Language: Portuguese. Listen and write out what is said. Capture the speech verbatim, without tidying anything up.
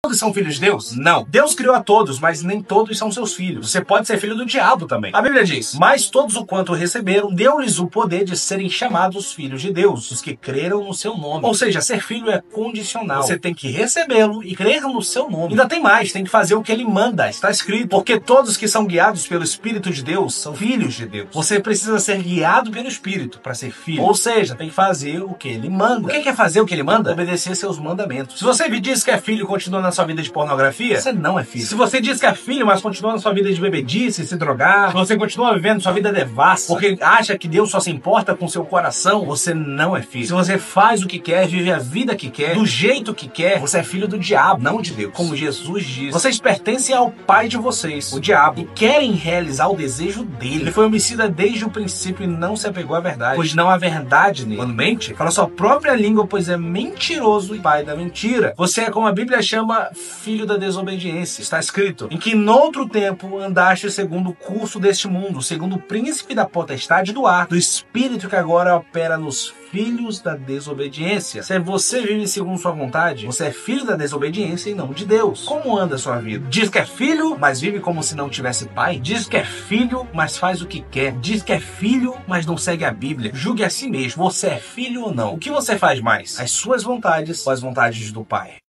todos são filhos de Deus? Não. Deus criou a todos, mas nem todos são seus filhos. Você pode ser filho do diabo também. A Bíblia diz, mas todos o quanto receberam, deu-lhes o poder de serem chamados filhos de Deus, os que creram no seu nome. Ou seja, ser filho é condicional. Você tem que recebê-lo e crer no seu nome. Ainda tem mais, tem que fazer o que ele manda. Está escrito, porque todos que são guiados pelo Espírito de Deus são filhos de Deus. Você precisa ser guiado pelo Espírito para ser filho. Ou seja, tem que fazer o que ele manda. O que é fazer o que ele manda? Obedecer seus mandamentos. Se você me diz que é filho e continua na sua vida de pornografia, você não é filho. Se você diz que é filho, mas continua na sua vida de bebedice, se drogar, se você continua vivendo sua vida devassa, porque acha que Deus só se importa com seu coração, você não é filho. Se você faz o que quer, vive a vida que quer, do jeito que quer, você é filho do diabo, não de Deus. Como Jesus diz, vocês pertencem ao pai de vocês, o diabo, e querem realizar o desejo dele. Ele foi homicida desde o princípio e não se apegou à verdade, pois não há verdade nele. Quando mente, fala sua própria língua, pois é mentiroso e pai da mentira. Você é, como a Bíblia chama, filho da desobediência. Está escrito, em que noutro tempo andaste segundo o curso deste mundo, segundo o príncipe da potestade do ar, do espírito que agora opera nos filhos da desobediência. Se você vive segundo sua vontade, você é filho da desobediência e não de Deus. Como anda a sua vida? Diz que é filho, mas vive como se não tivesse pai? Diz que é filho, mas faz o que quer? Diz que é filho, mas não segue a Bíblia? Julgue a si mesmo. Você é filho ou não? O que você faz mais? As suas vontades ou as vontades do pai?